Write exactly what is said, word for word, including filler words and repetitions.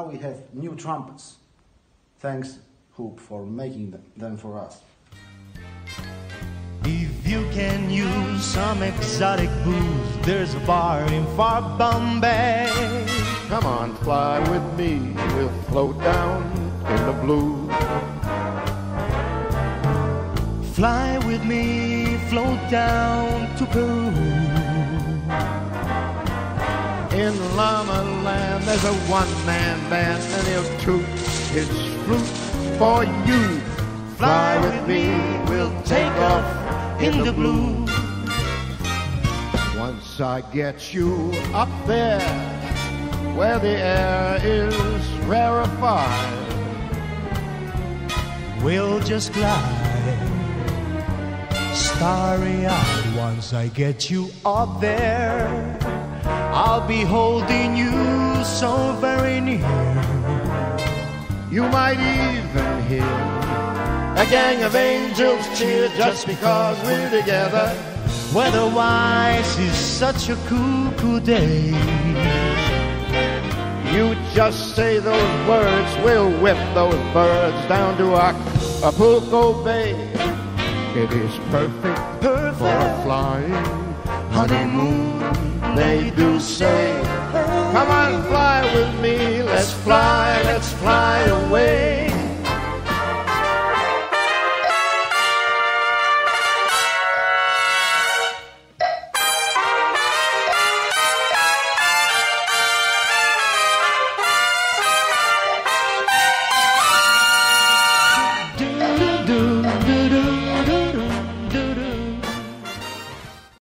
now we have new trumpets. Thanks, Hoop, for making them, them for us. If you can use some exotic booze, there's a bar in far Bombay. Come on, fly with me, we'll float down in the blue. Fly with me, float down to Peru. In Llama Land, there's a one-man band, and he'll toot his flute for you. Fly with me, we'll take off in the blue. Once I get you up there, where the air is rarefied, we'll just glide, starry-eyed. Once I get you up there, I'll be holding you so very near. You might even hear a gang of angels cheer just because we're together. Weather-wise is such a cuckoo day. You just say those words, we'll whip those birds down to Acapulco Bay. It is perfect, perfect for a flying honeymoon, they do say. Come on, fly with me, let's fly, let's fly away.